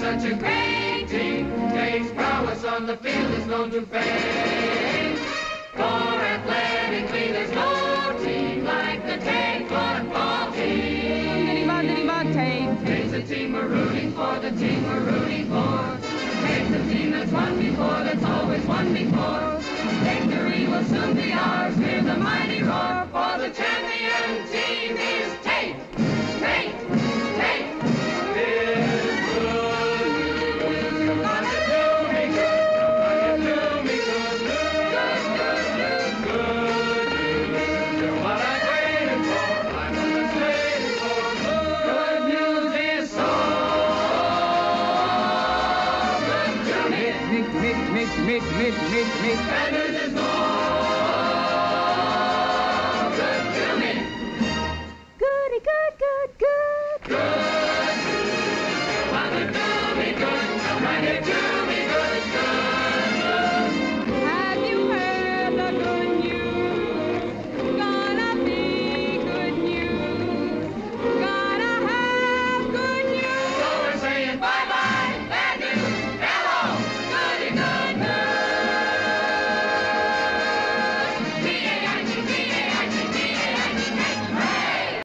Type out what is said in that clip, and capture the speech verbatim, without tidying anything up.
such a great team. Tait's prowess on the field is known to fame. For athletically, there's no team like the Tait football team. Diddy-bog, diddy-bog, Tait. Tait's the team we're rooting for, the team we're rooting for. Tait's the team that's won before, that's always won before. Victory will soon be ours, hear the mighty roar. For the champion team is Tait, Tait, Tait. It's good news. Come on and do me good. Come on and do me good news. Good, good news. Good news. You're what I'm waiting for. I'm what I'm waiting for. Good news is so good to me. Mix, mix, mix, mix, mix, mix. Bad news is more.